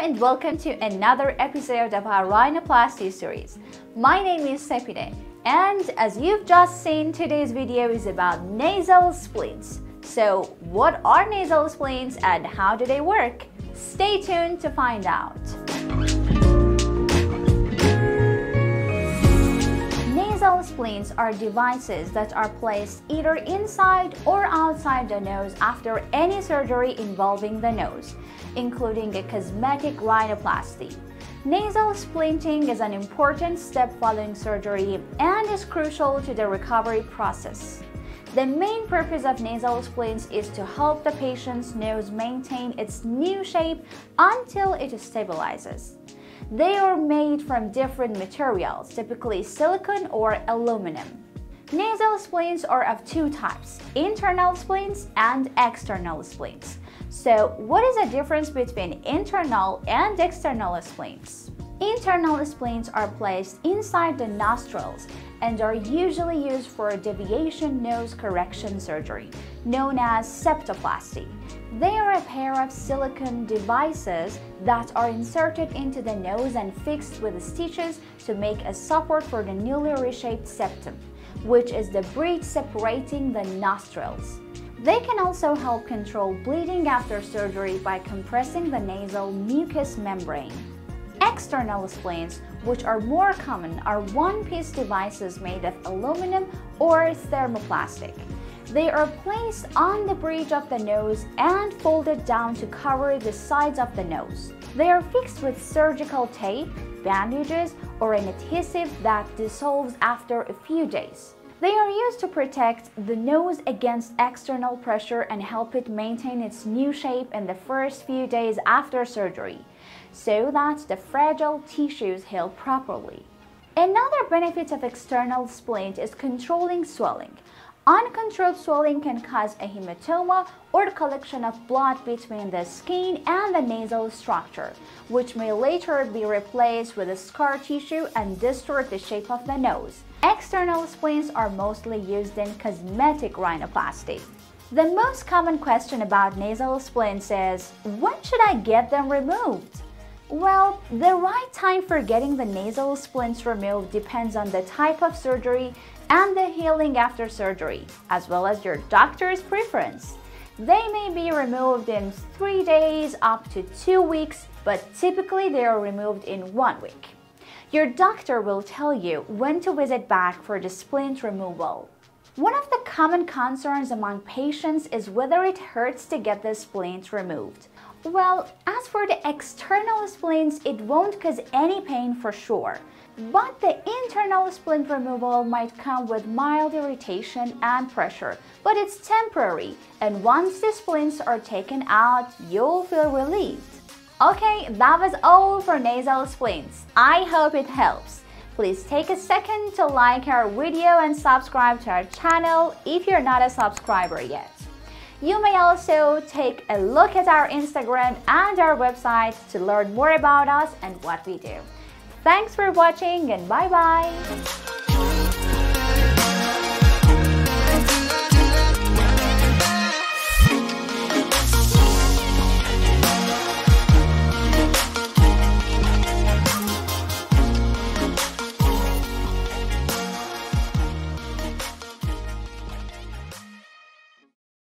and welcome to another episode of our Rhinoplasty series. My name is Sepide, and as you've just seen, today's video is about nasal splints. So what are nasal splints and how do they work? Stay tuned to find out. Nasal splints are devices that are placed either inside or outside the nose after any surgery involving the nose, including a cosmetic rhinoplasty. Nasal splinting is an important step following surgery and is crucial to the recovery process. The main purpose of nasal splints is to help the patient's nose maintain its new shape until it stabilizes. They are made from different materials, typically silicone or aluminum. Nasal splints are of two types, internal splints and external splints. So, what is the difference between internal and external splints? Internal splints are placed inside the nostrils and are usually used for deviation nose correction surgery, known as septoplasty. They are a pair of silicone devices that are inserted into the nose and fixed with stitches to make a support for the newly reshaped septum, which is the bridge separating the nostrils. They can also help control bleeding after surgery by compressing the nasal mucous membrane. External splints, which are more common, are one-piece devices made of aluminum or thermoplastic. They are placed on the bridge of the nose and folded down to cover the sides of the nose. They are fixed with surgical tape, bandages, or an adhesive that dissolves after a few days. They are used to protect the nose against external pressure and help it maintain its new shape in the first few days after surgery, so that the fragile tissues heal properly. Another benefit of external splint is controlling swelling. Uncontrolled swelling can cause a hematoma or collection of blood between the skin and the nasal structure, which may later be replaced with a scar tissue and distort the shape of the nose. External splints are mostly used in cosmetic rhinoplasty. The most common question about nasal splints is, when should I get them removed? Well, the right time for getting the nasal splints removed depends on the type of surgery and the healing after surgery, as well as your doctor's preference. They may be removed in 3 days up to 2 weeks, but typically they are removed in 1 week. Your doctor will tell you when to visit back for the splint removal. One of the common concerns among patients is whether it hurts to get the splints removed. Well, as for the external splints, it won't cause any pain for sure. But the internal splint removal might come with mild irritation and pressure, but it's temporary, and once the splints are taken out, you'll feel relieved. Okay, that was all for nasal splints. I hope it helps. Please take a second to like our video and subscribe to our channel if you're not a subscriber yet. You may also take a look at our Instagram and our website to learn more about us and what we do. Thanks for watching and bye-bye!